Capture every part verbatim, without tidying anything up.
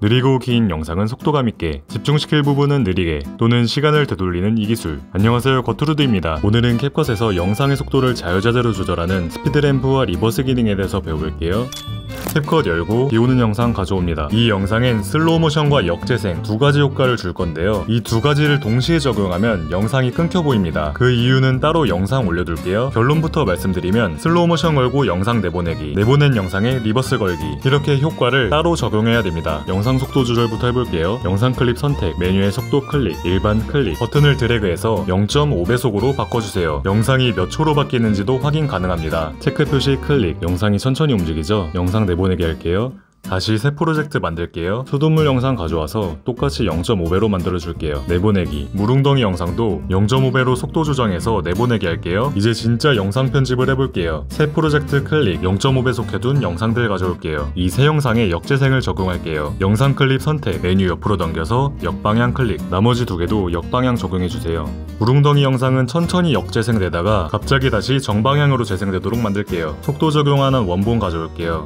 느리고 긴 영상은 속도감 있게, 집중시킬 부분은 느리게, 또는 시간을 되돌리는 이 기술. 안녕하세요, 거투루드입니다. 오늘은 캡컷에서 영상의 속도를 자유자재로 조절하는 스피드램프와 리버스 기능에 대해서 배워볼게요. 캡컷 열고 비오는 영상 가져옵니다. 이 영상엔 슬로우 모션과 역재생 두 가지 효과를 줄 건데요. 이 두 가지를 동시에 적용하면 영상이 끊겨 보입니다. 그 이유는 따로 영상 올려둘게요. 결론부터 말씀드리면 슬로우 모션 걸고 영상 내보내기, 내보낸 영상에 리버스 걸기, 이렇게 효과를 따로 적용해야 됩니다. 영상 속도 조절부터 해볼게요. 영상 클립 선택, 메뉴의 속도 클릭, 일반 클릭, 버튼을 드래그해서 영 점 오 배속으로 바꿔주세요. 영상이 몇 초로 바뀌는지도 확인 가능합니다. 체크 표시 클릭, 영상이 천천히 움직이죠? 영상 내보내기 할게요. 다시 새 프로젝트 만들게요. 수돗물 영상 가져와서 똑같이 영 점 오 배로 만들어줄게요. 내보내기, 물웅덩이 영상도 영 점 오 배로 속도 조정해서 내보내기 할게요. 이제 진짜 영상 편집을 해볼게요. 새 프로젝트 클릭, 영 점 오 배속해둔 영상들 가져올게요. 이 새 영상에 역재생을 적용할게요. 영상 클립 선택, 메뉴 옆으로 넘겨서 역방향 클릭, 나머지 두 개도 역방향 적용해주세요. 물웅덩이 영상은 천천히 역재생되다가 갑자기 다시 정방향으로 재생되도록 만들게요. 속도 적용하는 원본 가져올게요.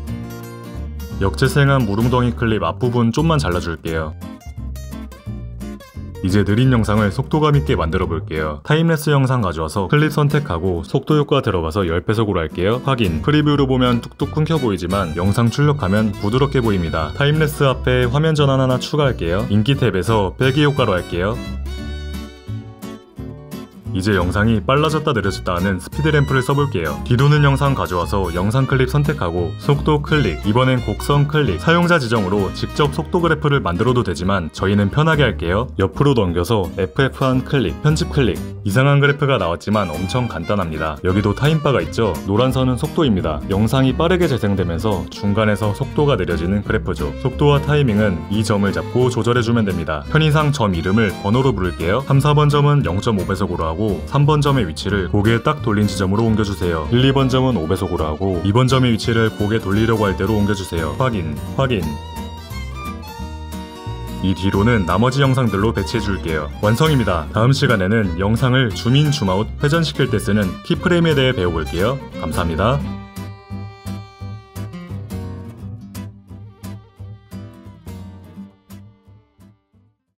역재생한 물웅덩이 클립 앞부분 좀만 잘라줄게요. 이제 느린 영상을 속도감 있게 만들어 볼게요. 타임랩스 영상 가져와서 클립 선택하고 속도 효과 들어가서 십 배속으로 할게요. 확인, 프리뷰로 보면 뚝뚝 끊겨 보이지만 영상 출력하면 부드럽게 보입니다. 타임랩스 앞에 화면 전환 하나 추가할게요. 인기 탭에서 빼기 효과로 할게요. 이제 영상이 빨라졌다 느려졌다 하는 스피드램프를 써볼게요. 뒤도는 영상 가져와서 영상 클립 선택하고 속도 클릭, 이번엔 곡선 클릭, 사용자 지정으로 직접 속도 그래프를 만들어도 되지만 저희는 편하게 할게요. 옆으로 넘겨서 에프 에프 원 클릭, 편집 클릭. 이상한 그래프가 나왔지만 엄청 간단합니다. 여기도 타임바가 있죠? 노란 선은 속도입니다. 영상이 빠르게 재생되면서 중간에서 속도가 느려지는 그래프죠. 속도와 타이밍은 이 점을 잡고 조절해주면 됩니다. 편의상 점 이름을 번호로 부를게요. 삼, 사 번 점은 영 점 오 배속으로 하고 삼 번 점의 위치를 고개 딱 돌린 지점으로 옮겨주세요. 일, 이 번 점은 오 배속으로 하고 이 번 점의 위치를 고개 돌리려고 할 대로 옮겨주세요. 확인, 확인. 이 뒤로는 나머지 영상들로 배치해줄게요. 완성입니다. 다음 시간에는 영상을 줌인 줌아웃 회전시킬 때 쓰는 키프레임에 대해 배워볼게요. 감사합니다.